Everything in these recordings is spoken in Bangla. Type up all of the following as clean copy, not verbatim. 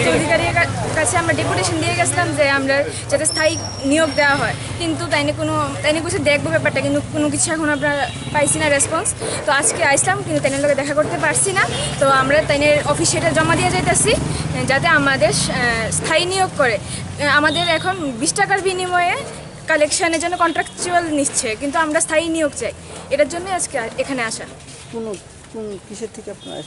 স্বাস্থ্য অধিকারীর কাছে আমরা ডেপুটেশন দিয়ে গেছিলাম যে আমরা যাতে স্থায়ী নিয়োগ দেওয়া হয়, কিন্তু তাইনে কিছু দেখবো ব্যাপারটা, কিন্তু কোনো কিছু এখন আমরা পাইছি না রেসপন্স। তো আজকে আসলাম, কিন্তু তাইনের লোকে দেখা করতে পারছি না। তো আমরা তাইনের অফিসে এটা জমা দিয়ে যাইতেছি যাতে আমাদের স্থায়ী নিয়োগ করে। আমাদের এখন 20 টাকার বিনিময়ে কালেকশনের জন্য কন্ট্রাকচুয়াল নিচ্ছে, কিন্তু আমরা স্থায়ী নিয়োগ চাই। এটার জন্য আজকে এখানে আসা। কোন কিসের থেকে আপনারা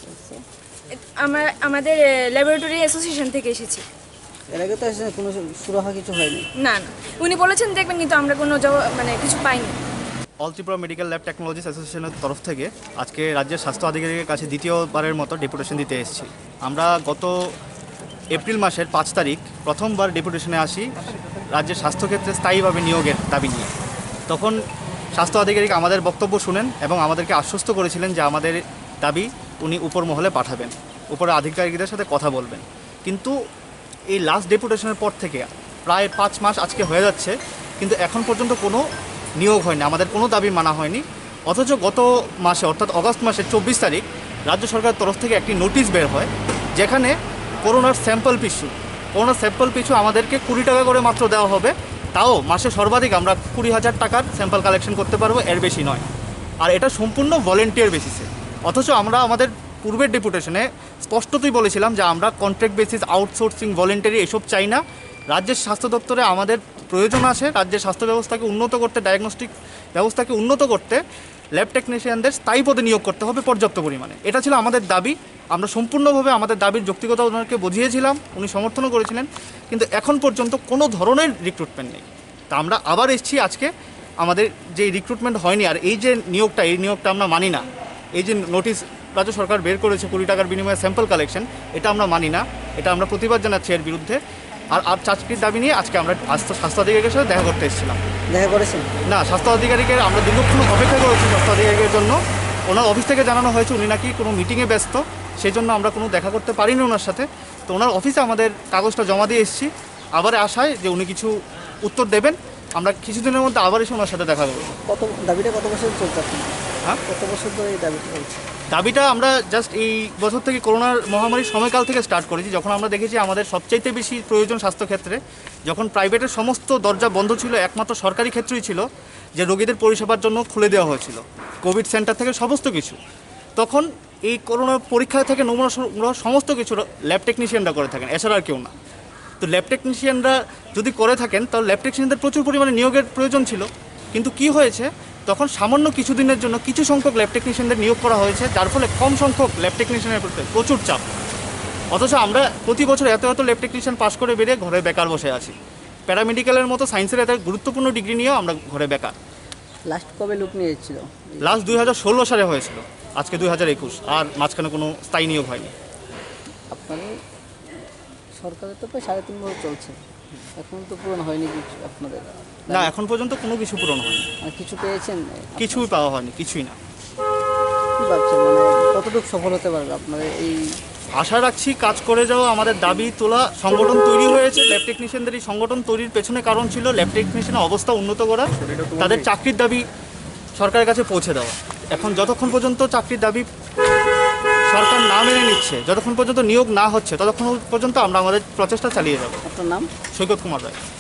আমাদের ল্যাবরেটরি অ্যাসোসিয়েশন থেকে এসেছি। এর আগে তো কোনো সুরাহা কিছু হয়নি? না, উনি বলেছেন দেখবেন, কিন্তু আমরা কোনো কিছু পাইনি। All Tripura medical lab technologies অ্যাসোসিয়েশনের তরফ থেকে আজকে রাজ্যের স্বাস্থ্য আধিকারিকের কাছে দ্বিতীয়বারের মতো ডেপুটেশন দিতে এসেছি। আমরা গত এপ্রিল মাসের 5 তারিখ প্রথমবার ডেপুটেশনে আসি রাজ্যের স্বাস্থ্যক্ষেত্রে স্থায়ীভাবে নিয়োগের দাবি নিয়ে। তখন স্বাস্থ্য আধিকারিক আমাদের বক্তব্য শুনেন এবং আমাদেরকে আশ্বস্ত করেছিলেন যে আমাদের দাবি উনি উপর মহলে পাঠাবেন, উপরে আধিকারিকদের সাথে কথা বলবেন। কিন্তু এই লাস্ট ডেপুটেশনের পর থেকে প্রায় 5 মাস আজকে হয়ে যাচ্ছে, কিন্তু এখন পর্যন্ত কোনো নিয়োগ হয়নি, আমাদের কোনো দাবি মানা হয়নি। অথচ গত মাসে অর্থাৎ অগস্ট মাসের 24 তারিখ রাজ্য সরকারের তরফ থেকে একটি নোটিশ বের হয়, যেখানে করোনার স্যাম্পল পিছু আমাদেরকে 20 টাকা করে মাত্র দেওয়া হবে। তাও মাসে সর্বাধিক আমরা 20,000 টাকার স্যাম্পল কালেকশন করতে পারবো, এর বেশি নয়। আর এটা সম্পূর্ণ ভলেন্টিয়ার বেসিসে। অথচ আমরা আমাদের পূর্বের ডেপুটেশনে স্পষ্টতই বলেছিলাম যে আমরা কন্ট্রাক্ট বেসিস, আউটসোর্সিং, ভলেন্টারি এসব চাই না। রাজ্যের স্বাস্থ্য দপ্তরে আমাদের প্রয়োজন আছে রাজ্যের স্বাস্থ্য ব্যবস্থাকে উন্নত করতে, ডায়াগনস্টিক ব্যবস্থাকে উন্নত করতে ল্যাব টেকনিশিয়ানদের স্থায়ী পদে নিয়োগ করতে হবে পর্যাপ্ত পরিমাণে। এটা ছিল আমাদের দাবি। আমরা সম্পূর্ণভাবে আমাদের দাবির যৌক্তিকতা ওনাকে বুঝিয়েছিলাম, উনি সমর্থনও করেছিলেন, কিন্তু এখন পর্যন্ত কোনো ধরনের রিক্রুটমেন্ট নেই। তা আমরা আবার এসেছি আজকে, আমাদের যে রিক্রুটমেন্ট হয়নি আর এই নিয়োগটা আমরা মানি না। এই যে নোটিশ রাজ্য সরকার বের করেছে 20 টাকার বিনিময়ে স্যাম্পল কালেকশন, এটা আমরা মানি না, এটা আমরা প্রতিবাদ জানাচ্ছি এর বিরুদ্ধে। আর চাকরির দাবি নিয়ে আজকে আমরা স্বাস্থ্য আধিকারিকের সাথে দেখা করতে এসেছিলাম। দেখা করেছেন? না, স্বাস্থ্য আধিকারিকের আমরা দীর্ঘক্ষণ অপেক্ষা করেছি স্বাস্থ্য আধিকারিকের জন্য। ওনার অফিস থেকে জানানো হয়েছে উনি নাকি কোনো মিটিংয়ে ব্যস্ত, সেই জন্য আমরা কোনো দেখা করতে পারিনি ওনার সাথে। তো ওনার অফিসে আমাদের কাগজটা জমা দিয়ে এসেছি, আবার আশায় যে উনি কিছু উত্তর দেবেন। আমরা কিছুদিনের মধ্যে আবার এসে ওনার সাথে দেখা করব। দাবিটা কত বছর চলছে? হ্যাঁ, কত বছর ধরে এই দাবিটা চলছে? দাবিটা আমরা জাস্ট এই বছর থেকে করোনার মহামারীর সময়কাল থেকে স্টার্ট করেছি, যখন আমরা দেখেছি আমাদের সবচাইতে বেশি প্রয়োজন স্বাস্থ্যক্ষেত্রে। যখন প্রাইভেটের সমস্ত দরজা বন্ধ ছিল, একমাত্র সরকারি ক্ষেত্রেই ছিল যে রোগীদের পরিষেবার জন্য খুলে দেওয়া হয়েছিল, কোভিড সেন্টার থেকে সমস্ত কিছু। তখন এই করোনার পরীক্ষা থেকে নমুনা সংগ্রহ সমস্ত কিছু ল্যাব টেকনিশিয়ানরা করে থাকেন, এছাড়া আর কেউ না। তো ল্যাব টেকনিশিয়ানরা যদি করে থাকেন তাহলে ল্যাব টেকনিশিয়ানদের প্রচুর পরিমাণে নিয়োগের প্রয়োজন ছিল। কিন্তু কি হয়েছে, তখন সামান্য কিছুদিনের জন্য কিছু সংখ্যক ল্যাব টেকনিশিয়ানদের নিয়োগ করা হয়েছে, যার ফলে কম সংখ্যক ল্যাব টেকনিশিয়ানের প্রতি প্রচুর চাপ। অথচ আমরা প্রতি বছর এত ল্যাব টেকনিশিয়ান পাস করে বেরিয়ে ঘরে বেকার বসে আছি। প্যারামেডিক্যালের মতো সায়েন্সের এত গুরুত্বপূর্ণ ডিগ্রি নিয়েও আমরা ঘরে বেকার। লাস্ট কবে লোক নিয়ে এসেছিল? লাস্ট 2016 সালে হয়েছিল, আজকে 2021, আর মাঝখানে কোনো স্থায়ী নিয়োগ হয়নি। আপনাদের সরকারের তো প্রায় 3.5 বছর চলছে, এখন তো পূরণ হয়নি কিছু আপনাদের? না, এখন পর্যন্ত কোনো কিছু পূরণ হয়নি। আর কিছু পেয়েছেন? কিছুই পাওয়া হয়নি, কিছুই না। কী ভাবছেন, কতটুকু সফল হতে পারবে আপনাদের এই? আশা রাখছি কাজ করে যাওয়া, আমাদের দাবি তোলা, সংগঠন তৈরি হয়েছে। ল্যাব টেকনিশিয়ানদের এই সংগঠন তৈরির পেছনে কারণ ছিল ল্যাব টেকনিশিয়ানের অবস্থা উন্নত করা, তাদের চাকরির দাবি সরকারের কাছে পৌঁছে দেওয়া। এখন যতক্ষণ পর্যন্ত চাকরির দাবি সরকার না মেনে নিচ্ছে, যতক্ষণ পর্যন্ত নিয়োগ না হচ্ছে, ততক্ষণ পর্যন্ত আমরা আমাদের প্রচেষ্টা চালিয়ে যাব। আপনার নাম? সৈকত কুমার রায়।